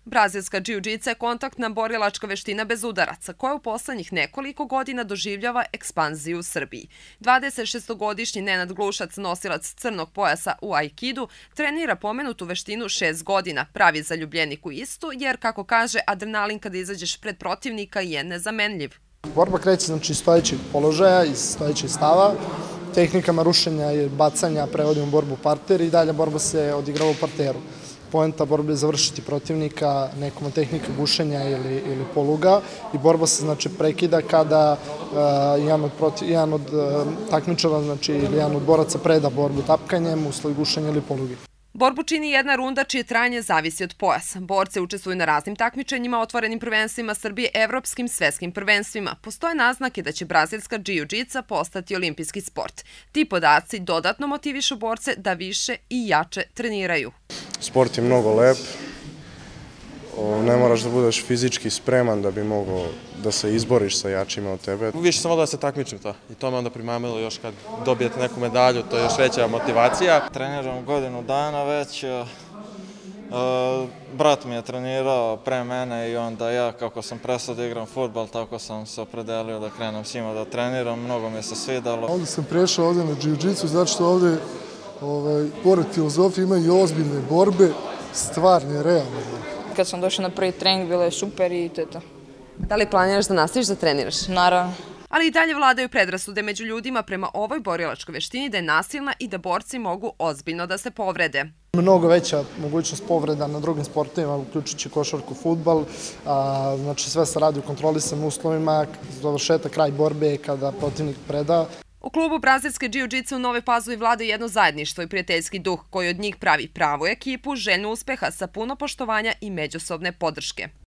Brazilska džiu-džica je kontaktna borilačka veština bez udaraca, koja u poslednjih nekoliko godina doživljava ekspanziju u Srbiji. 26-godišnji Nenad Glušac, nosilac crnog pojasa u aikidu, trenira pomenutu veštinu 6 godina, pravi zaljubljenik u istu, jer, kako kaže, adrenalin kada izađeš pred protivnika je nezamenljiv. Borba kreće iz stojećeg položaja, iz stojećeg stava. Tehnikama rušenja i bacanja prevodimo borbu u parter i dalje borba se odigrava u parteru. Poenta borbe je završiti protivnika nekom tehnika gušenja ili poluga i borba se prekida kada jedan od takmičara ili jedan od boraca preda borbu tapkanjem usled gušenja ili poluge. Borbu čini jedna runda čije trajanje zavisi od pojasa. Borci učestvuju na raznim takmičenjima, otvorenim prvenstvima Srbije, evropskim, svetskim prvenstvima. Postoje naznake da će brazilska džiu-džica postati olimpijski sport. Ti podaci dodatno motivišu borce da više i jače treniraju. Sport je mnogo lep. Ne moraš da budeš fizički spreman da bi mogao da se izboriš sa jačima od tebe. Više sam volio da se takmičim to i to me onda primamilo još kad dobijete neku medalju, to je još veća motivacija. Treniram godinu dana već, brat mi je trenirao pre mene i onda ja kako sam prestao da igram fudbal, tako sam se opredelio da krenem s njima da treniram, mnogo mi je se svidalo. Ovdje sam prešao ovdje na džiu-džicu zato što ovdje, pored filozofije, ima i ozbiljne borbe, stvarne, realne. Kad sam došla na prvi trening, bilo je super i to je to. Da li planiraš da nastaviš da treniraš? Naravno. Ali i dalje vladaju predrasude među ljudima prema ovoj borilačkoj veštini da je nasilna i da borci mogu ozbiljno da se povrede. Mnogo veća mogućnost povreda na drugim sportovima, uključujući košarku, fudbal. Znači sve se radi u kontrolisanim uslovima, završetak, kraj borbe kada protivnik preda. U klubu brazilske džiu-džice u Novoj Pazovi vlada jedno zajedništvo i prijateljski duh koji od njih pravi pravu ekipu, željnu uspeha sa puno poštovanja i međusobne podrške.